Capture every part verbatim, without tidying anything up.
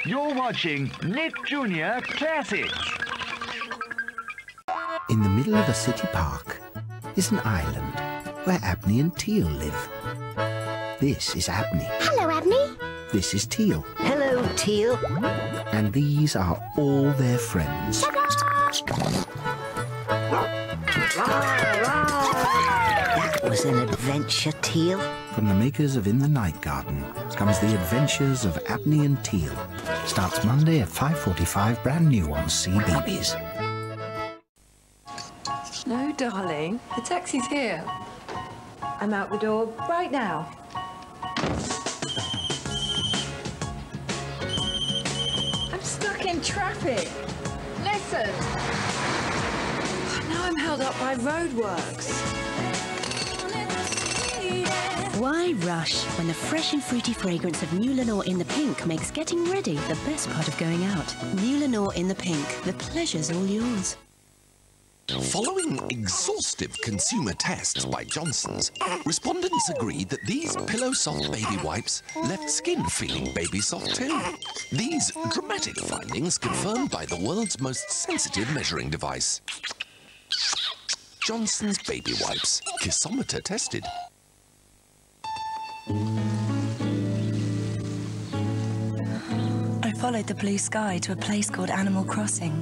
You're watching Nick Junior Classics. In the middle of a city park is an island where Abney and Teal live. This is Abney. Hello, Abney. This is Teal. Hello, Teal. And these are all their friends. That was an adventure, Teal. From the makers of In the Night Garden comes The Adventures of Abney and Teal. Starts Monday at five forty-five, brand new on C B B S. No, darling. The taxi's here. I'm out the door right now. I'm stuck in traffic. Listen. Now I'm held up by roadworks. Why rush when the fresh and fruity fragrance of New Lenore in the Pink makes getting ready the best part of going out? New Lenore in the Pink. The pleasure's all yours. Following exhaustive consumer tests by Johnson's, respondents agreed that these Pillow Soft baby wipes left skin feeling baby soft too. These dramatic findings confirmed by the world's most sensitive measuring device. Johnson's baby wipes, Kissometer tested. I followed the blue sky to a place called Animal Crossing.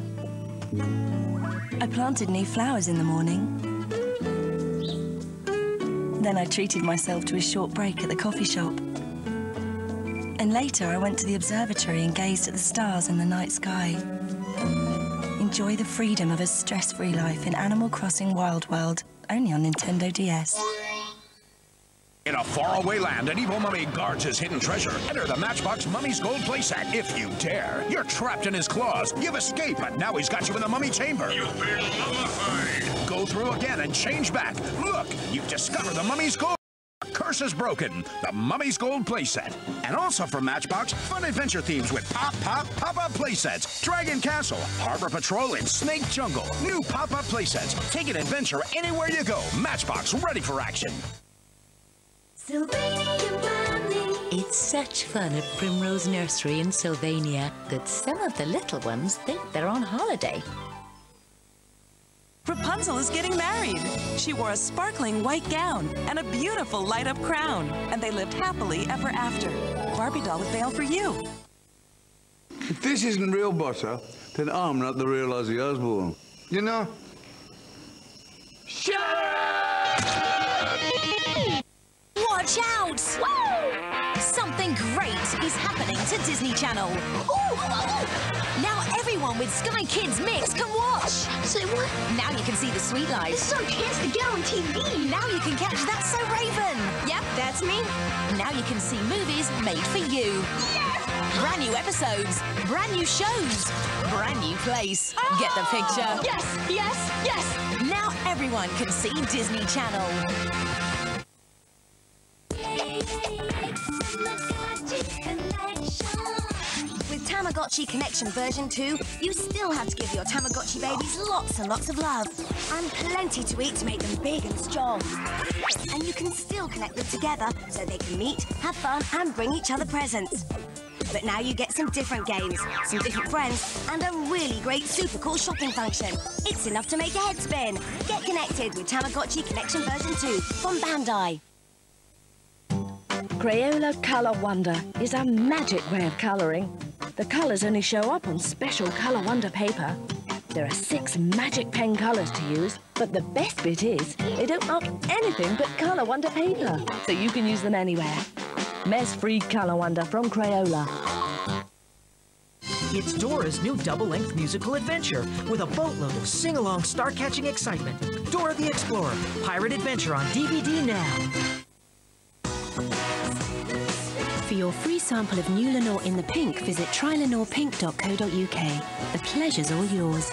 I planted new flowers in the morning. Then I treated myself to a short break at the coffee shop. And later I went to the observatory and gazed at the stars in the night sky. Enjoy the freedom of a stress-free life in Animal Crossing Wild World, only on Nintendo D S. In a faraway land, an evil mummy guards his hidden treasure. Enter the Matchbox Mummy's Gold playset if you dare. You're trapped in his claws. You've escaped, but now he's got you in the mummy chamber. You've been mummified. Go through again and change back. Look, you've discovered the Mummy's Gold. Curse is broken. The Mummy's Gold playset. And also from Matchbox, fun adventure themes with Pop Pop Pop-Up playsets. Dragon Castle, Harbor Patrol, and Snake Jungle. New pop-up playsets. Take an adventure anywhere you go. Matchbox, ready for action. It's such fun at Primrose Nursery in Sylvania that some of the little ones think they're on holiday. Rapunzel is getting married. She wore a sparkling white gown and a beautiful light-up crown, and they lived happily ever after. Barbie doll with veil for you. If this isn't real butter, then I'm not the real Ozzy Osbourne. You know? Shut up! Watch out! Woo! Something great is happening to Disney Channel. Ooh. Now everyone with Sky Kids Mix can watch. Say what? Now you can see The Sweet Life. It's our chance to get on T V. Now you can catch That's So Raven. Yep, that's me. Now you can see movies made for you. Yes! Brand new episodes, brand new shows, brand new place. Oh! Get the picture. Yes, yes, yes. Now everyone can see Disney Channel. With Tamagotchi Connection version two, you still have to give your Tamagotchi babies lots and lots of love. And plenty to eat to make them big and strong. And you can still connect them together so they can meet, have fun, and bring each other presents. But now you get some different games, some different friends, and a really great super cool shopping function. It's enough to make your head spin. Get connected with Tamagotchi Connection version two from Bandai. Crayola Colour Wonder is a magic way of colouring. The colours only show up on special Colour Wonder paper. There are six magic pen colours to use, but the best bit is they don't mark anything but Colour Wonder paper, so you can use them anywhere. Mess-free Colour Wonder from Crayola. It's Dora's new double-length musical adventure with a boatload of sing-along star-catching excitement. Dora the Explorer, Pirate Adventure on D V D now. For your free sample of New Lenore in the Pink, visit try lenore pink dot co dot U K. The pleasure's all yours.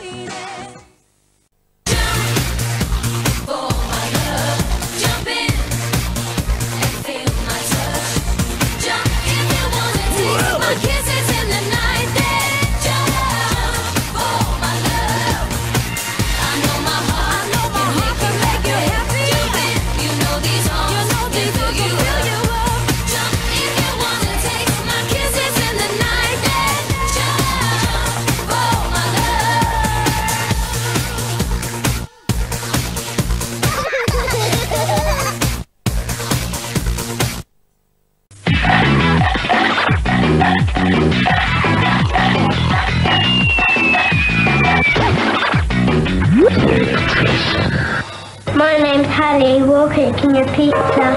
Daddy, we're cooking a pizza.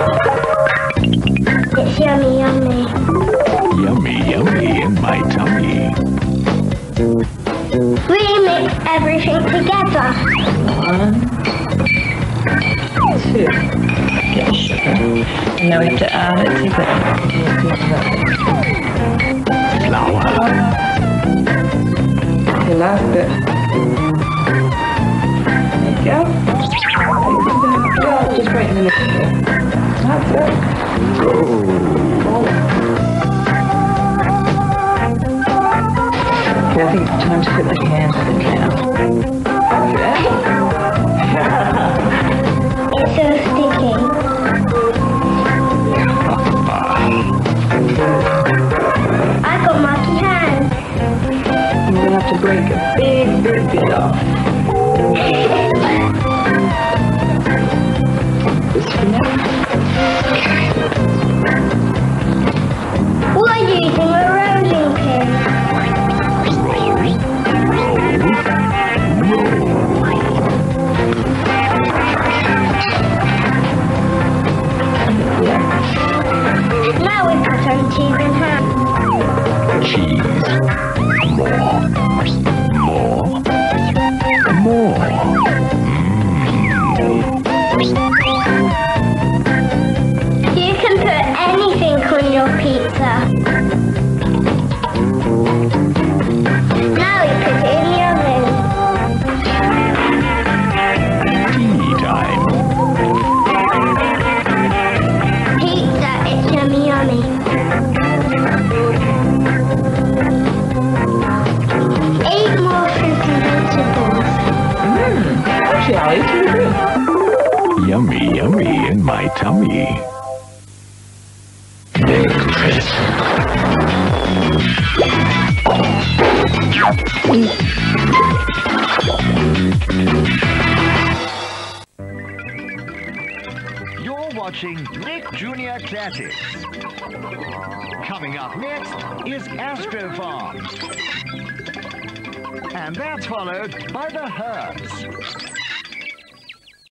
It's yummy, yummy. Yummy, yummy in my tummy. We mix everything together. One, two. Get sugar. And now we have to add it to the flour. You last bit. There you go. Go. Just wait a minute. That's it. Go. Okay, I think it's time to put the hands in the can. It's so sticky. I got mucky hands. I'm going to have to break a big, big bit off. This for now. We're using a rolling pin. Now we put some cheese and ham. Cheese. More. More. More. You can put anything on your pizza. Now we put it in the oven. Tea time. Pizza, it's yummy, yummy. Eight more fruit and vegetables. Mmm, actually, I'll eat it good. Yummy, yummy in my tummy. You're watching Nick Junior Classics. Coming up next is Astro Farm. And that's followed by The Herbs.